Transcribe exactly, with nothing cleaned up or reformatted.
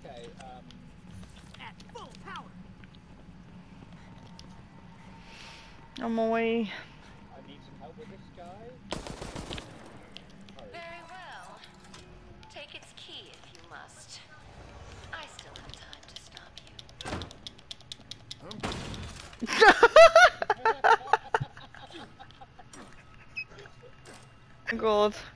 Okay, um... At full power! I'm away. I need some help with this guy. Hurry. Very well. Take its key if you must. I still have time to stop you. God.